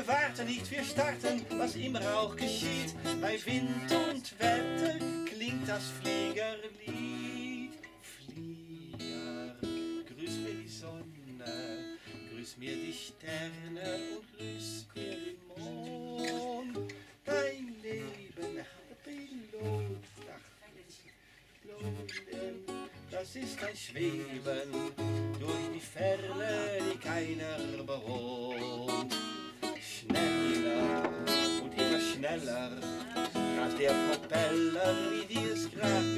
Wir warten nicht, wir starten, was immer auch geschieht. Bei Wind und Wetter klingt das Fliegerlied. Flieger, grüß mir die Sonne, grüß mir die Sterne und grüß mir den Mond. Dein Leben, Pilot, das ist ein Schweben durch die Ferne, die keiner bewohnt. Schneller und immer schneller, grad der Propeller, wie dir's grad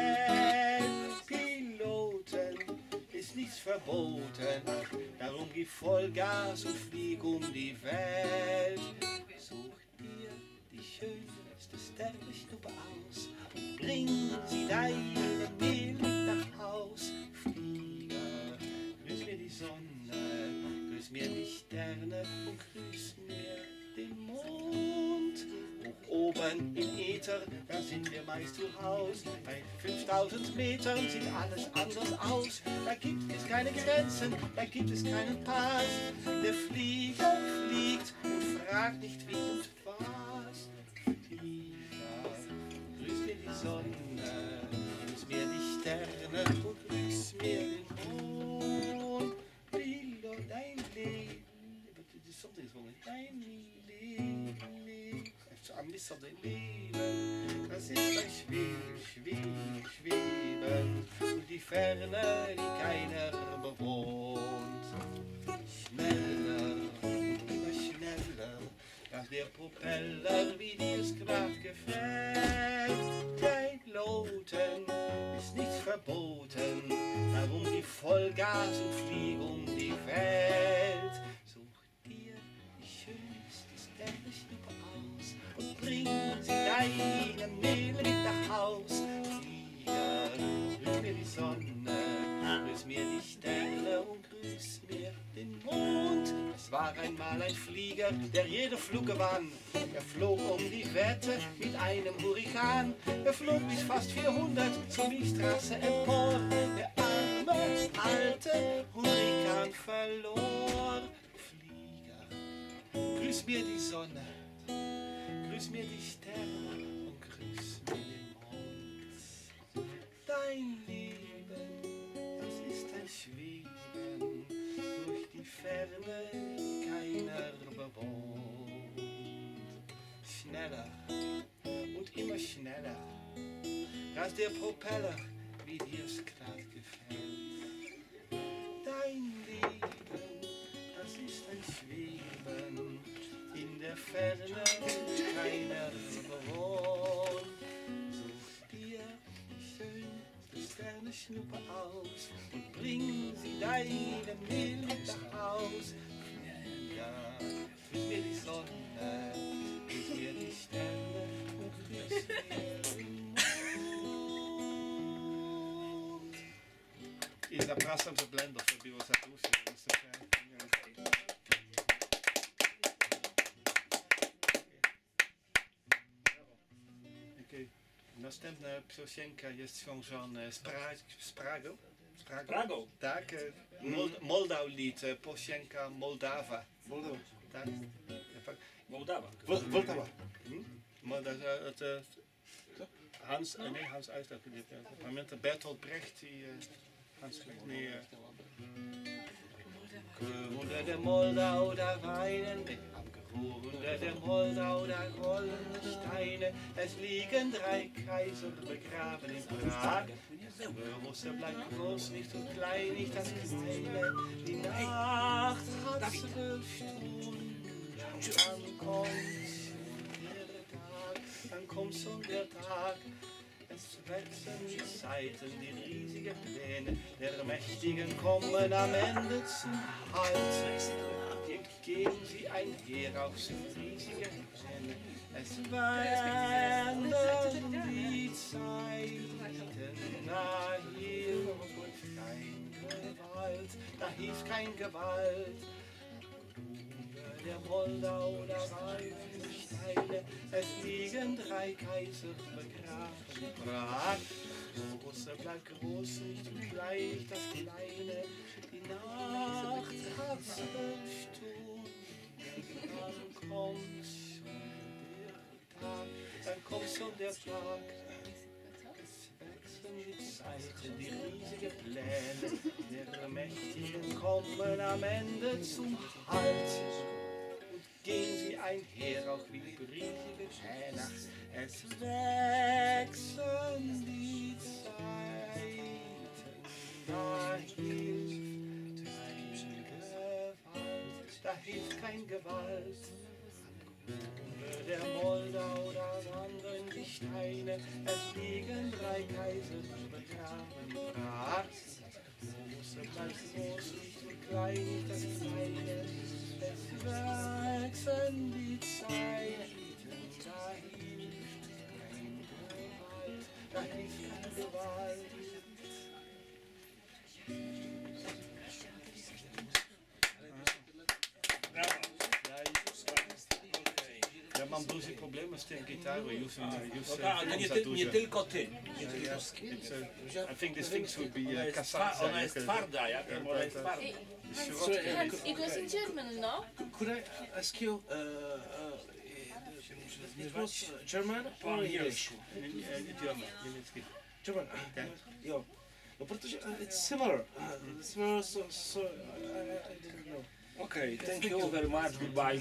gefällt. Piloten ist nichts verboten, darum gib Vollgas und flieg um die Welt. Such dir die schönste Sternschnuppe aus und bring sie deine Milch nach Haus. Flieger, grüß mir die Sonne, grüß mir die Sterne und grüß mir den Mond. Hoch oben im Äther, da sind wir meist zu Haus. Bei 5000 Metern sieht alles anders aus. Da gibt es keine Grenzen, da gibt es keinen Pass. Der Flieger fliegt und fragt nicht wie und was. Flieger, grüß mir die Sonne, grüß mir die Sterne und grüß mir den Mond. Pilot, dein Leben, die Sonne ist wohl dein Leben. Am Messer dein Leben, das ist ein Schweben, Schweben und die Ferne, die keiner bewohnt. Schneller, immer schneller, als der Propeller, wie dir's grad gefällt. Dein Loten ist nichts verboten, darum gib Vollgas und flieg um die Welt. Such dir die schönste Sternschnuppe aus und bring sie deine Mehl mit nach Haus. Flieger, grüß mir die Sonne, grüß mir die Sterne und grüß mir den Mond. Es war einmal ein Flieger, der jede Flug gewann. Er flog um die Wette mit einem Hurrikan. Er flog bis fast 400 zur Milchstraße empor. Der arme, alte Hurrikan verlor. Flieger, grüß mir die Sonne, grüß mir die Sterne und grüß mir den Mond. Dein Leben, das ist ein Schweben durch die Ferne, die keiner bewohnt. Schneller und immer schneller, als der Propeller, wie dir's grad gefällt. Dein Leben, das ist ein Schweben in der Ferne, die keiner bewohnt. Such dir die schönste Sternschnuppe aus und bring sie deine Mehl mit nach Haus. Ja, grüß mir die Sonne, grüß mir die Sterne und grüß mir den Mond. I zapraszam do blendów, to było za dłuższe, Następna piosenka jest związana z Pragą. Z Pragą? Tak. Moldau-lied, piosenka Moldawa. Moldawa. Tak. Moldawa. Moldawa. Hans Eisler. Pamiętam Bertolt Brecht i Hans nee. Unter der Moldau, da weinen wir. Unter der Moldau, da rollen Steine. Es liegen 3 Kaiser begraben in Prag. Der Russe bleibt groß, nicht so klein, nicht das Kleine. Die Nacht hat 12 Stunden, dann kommt schon der Tag. Es wechseln die Zeiten, die riesigen Pläne der Mächtigen kommen am Ende zum Halt. Geben sie einher auf riesige Pläne. Es werden die Zeiten, da hilft kein Gewalt, da hilft kein Gewalt. Der Moldau, da reifen Steine, es liegen 3 Kaiser begraben in Prag. Der Russe bleibt groß, nicht so klein, nicht das Kleine. Die Nacht hat 12 Stunden, dann schon der Tag. Es wechseln die Zeiten, die riesigen Pläne der Mächtigen kommen am Ende zum Halt. Und gehen sie einher, auch wie riesige Hähne. Es wechseln die Zeiten, da hilft kein Gewalt. Über der Moldau, da wandern die Steine, es liegen 3 Kaiser begraben. Große bleibt groß, nicht und klein, nicht das Kleine. Es wachsen die Zeiten, da hilft kein Gewalt. Ja mam duże problemy z tym gitarą, już Nie tylko ty. I think this thing should be Kasacza. Ona jest twarda, ja wiem, ona jest twarda. It was in German, no? Could I ask you, it was German or English? German, niemiecki. German. Jo. No protože it's similar. So I didn't know. Okay, thank you very much, goodbye.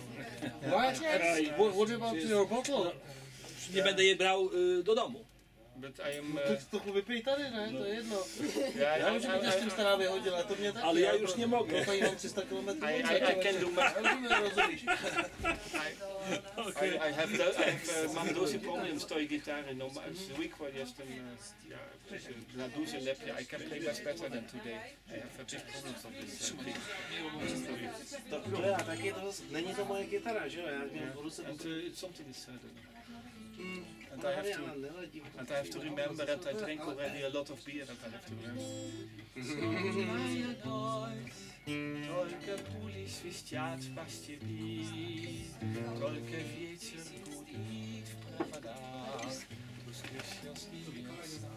What about your bottle? Nie będę je brał do domu. But I am... To vypij tady, ne? To je jedno. Yeah, Já vím, že mě s tím stará vyhodila, to mě taky. Ale já už nie mogę. Proto mám 300 km. I can do I have mam duże problemy z tą gitarą. No, zwykle jestem na duże lepiej. I can play much better than today. I have a big problems of this. To taky to, není to moje kytara, že jo? Já měl v ruce. And it's something is said. And I have to remember that I drink already a lot of beer that I have to remember. Только пули свистят по степи, только ветер гудит в проводах, пускай счастливится.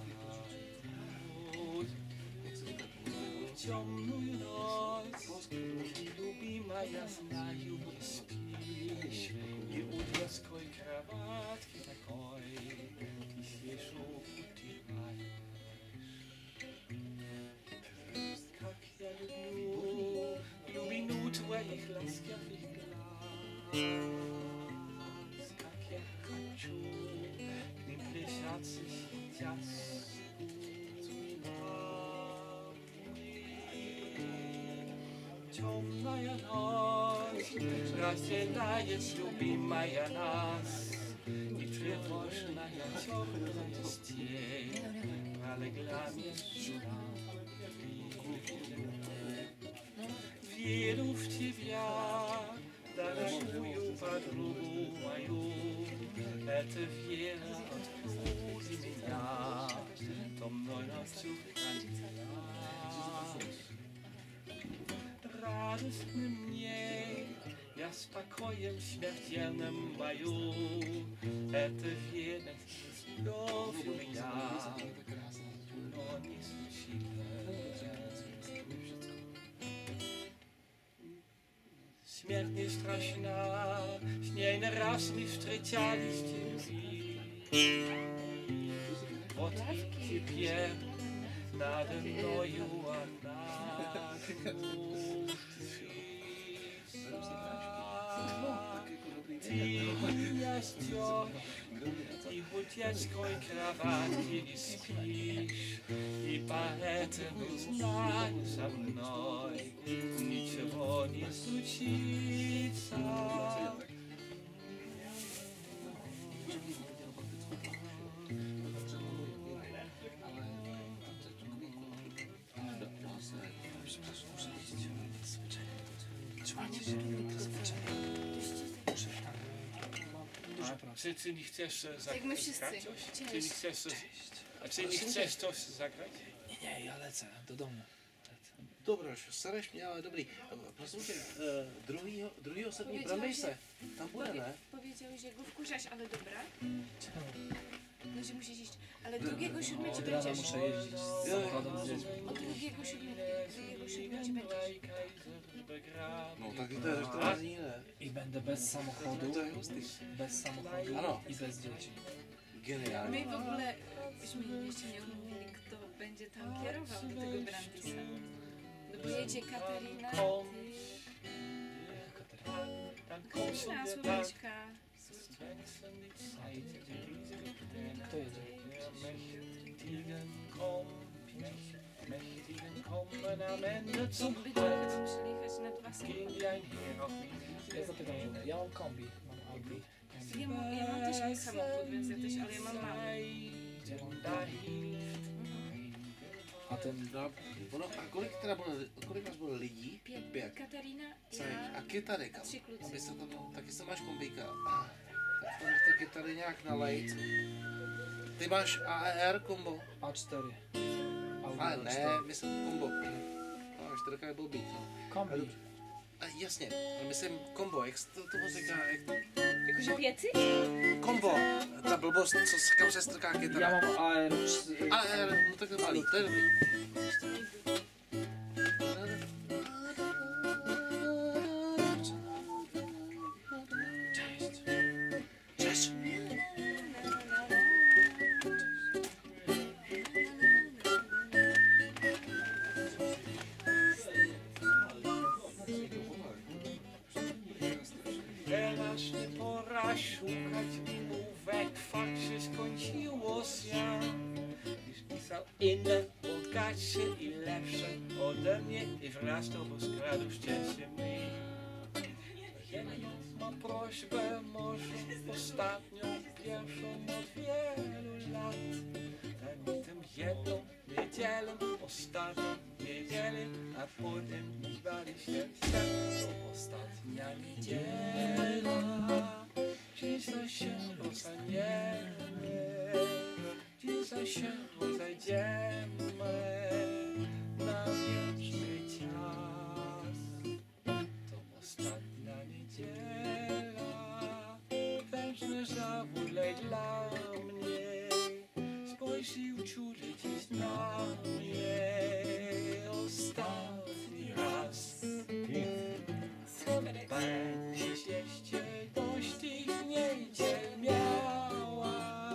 Темную ночь, любимая, знаю, не спишь, и у детской кроватки такой ты сижу утираешь. Как я люблю минуту этих ласкавых глаз, как я хочу к ним прижаться сейчас. Темная ночь разделяет любимая нас, и тревожная темная степь пролегла между нами. Верю в тебя, дорогую подругу мою, эта вера открыли меня, томной ночью хранит. Радостным мне, я спокоем смертельным бою, это верность, любовь у меня, но не случилось. Смерть не страшна, с ней не раз мы встречались в любви. Вот и теперь надо мною она кружится. Ты меня ждешь, и в детской кровати не спишь, и поэтому знаю, со мной ничего не случится. Czy nie chcesz zagrać? my wszyscy. Czy nie chcesz, czy nie chcesz coś zagrać? Nie, ja lecę do domu. Dobro, stareš mě, ale dobrý. Prosím tě, druhýho sedmi pramej se. Tam bude, ne? Powiedziałeś, że go wkurzasz, ale dobra. No, że musisz iść. Ale 2.7 ci będziesz. Muszę jeździć z samochodem z dziećmi. Od 2.7 ci będziesz. No tak to je 14 dní, ne? I będę bez samochodu, To je hustý. bez samochodu Ano. i bez dzieci. Genialnie. My w ogóle byśmy jeszcze nie omówili, kto będzie tam kierował do tego Brandisa. No bo jedzie Katarina, Katarina, Słoweczka. Kto jedzie? Mógłby trochę przyjechać na 2 samochody. Ja zapytam, ja mam kombi, mam Audi. Ja mam też samochód, więc ja też, ale ja mam mały. A ten... No, a kolik nás bylo lidí? 5. Katarina, Cajk. ja, A kytary, a 3 kluci. aby se tam, taky se máš kombíka. Tak tam ty kytary nějak nalejt. Ty máš AER kombo? A4. Ale Audi ne, A4. myslím kombo. A 4 je blbý. Kombi. A jasně, ale myslím kombo, jak se to říká, jak to... Jakože piecy? Kombo, ta blbost, co se kam se strká kytara. Ja mam AR... AER, no tak dobrý, to je dobrý. Cześć. Teraz nie pora szukać wymówek, fakt się skończyło się. Już pisał inne, bogatsze i lepsze ode mnie i wraz to skradł szczęście mi. Jedną mam prośbę, może ostatnią, pierwszą od wielu lat. Daj mi tę jedną niedzielę, ostatnią niedzielę, a potem niech bali się to ostatnia niedziela. Dzisiaj się rozstaniemy, dzisiaj się rozejdziemy na wieczny czas. To ostatnia niedziela, wężny żałulej dla mnie. Spójrz i uczuli dziś na mnie ostatni raz. Będziesz jeszcze dość tych niedziel miała,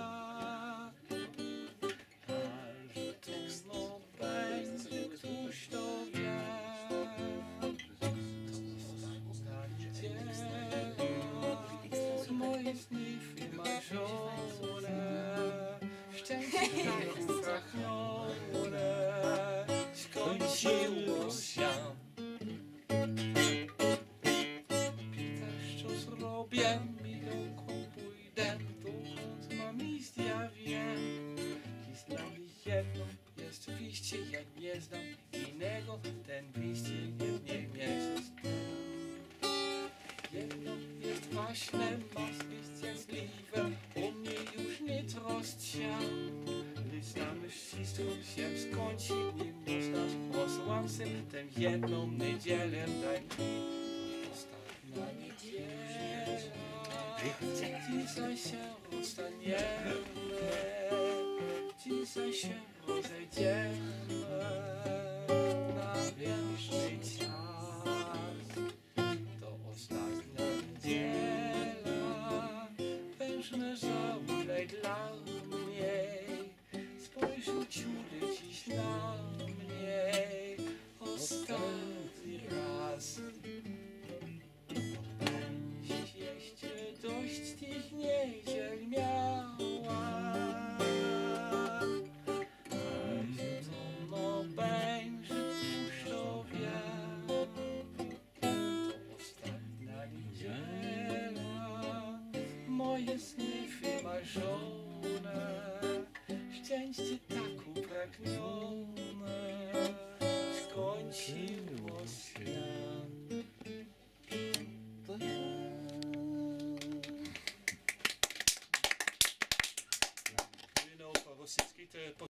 aż tak znów będzie tuż to wiem. To ostatnia niedziela, moje sny wymarzone, szczęście tak upragnione, skończyło się. Pytasz, co zrobię, milonką pójdę, dokąd mam iść, ja wiem. I znam jedno, jest wyjście, ja nie znam innego, ten wyjście jest niemieckie. Jedno jest ważne, masz być szczęśliwe, o mnie już nie troszcz się. Lecz znamy wszystko się skończy, nie można posłansem, tę jedną niedzielę daj mi. Ostatnia niedziela, dzisiaj się rozstaniemy, dzisiaj się rozejdziemy na wieczny czas. To ostatnia niedziela, wężny żałulej dla mnie. Spójrz uczule dziś na mnie ostatni raz. Będziesz jeszcze dość tych niedziel miała, aż to no będzie już to wiem. To ostatnia niedziela, moje sny wymarzone, szczęście tak upragnione.